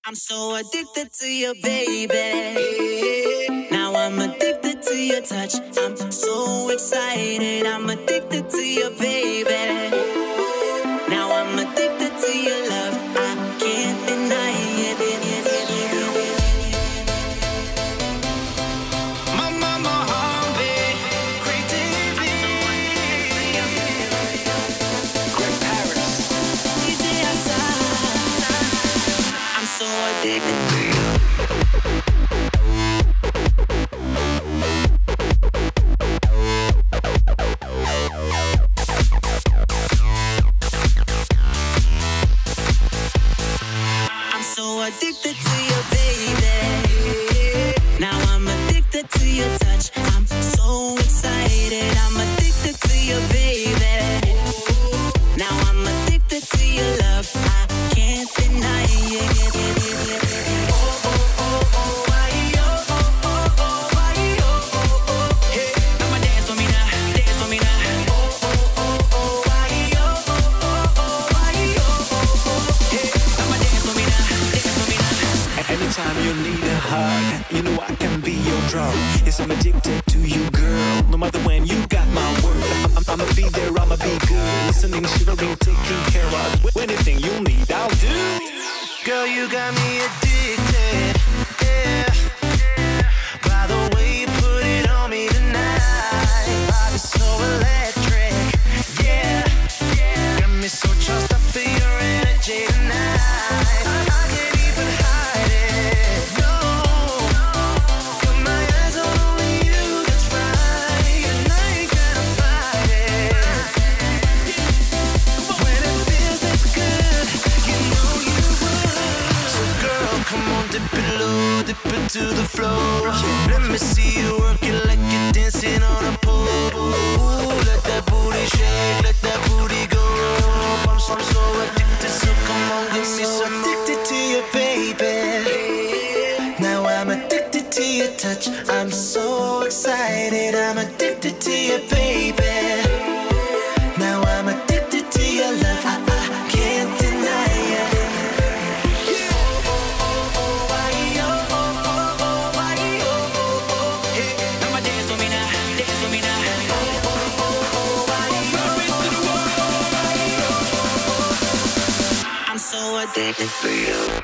I'm so addicted to you, baby. Now I'm addicted to your touch. I'm so excited. I'm addicted to you, baby. Now I'm addicted to your love. I can't deny it. So addicted to you. I'm so addicted to you, baby. Now I'm addicted to your touch. I'm so excited. I'm addicted to you, baby. Now I'm addicted to your love. I can't deny it. Anytime you need a hug, you know I can be your drug. Yes, I'm addicted to you, girl. No matter when, you got my word. I'ma be there, I'ma be good. Listening, shivering, taking care of anything you need, I'll do. Girl, you got me addicted, yeah. By the way you put it on me tonight, body so electric, yeah. Got me so charged up for your energy tonight. Dip it to the floor. Let me see you work it like you're dancing on a pole. Ooh, let that booty shake, let that booty go. I'm so addicted, so come on, give me some. Addicted to you, baby. Now I'm addicted to your touch. I'm so excited. I'm addicted to you, baby. Now I'm addicted to your love. I can't deny it. So addicted to you.